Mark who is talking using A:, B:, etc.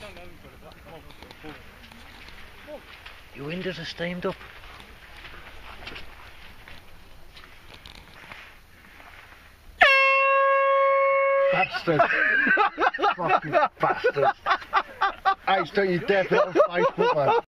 A: Your windows are steamed up.
B: Bastard. Fucking bastard. H, don't you dare put it on Facebook, man.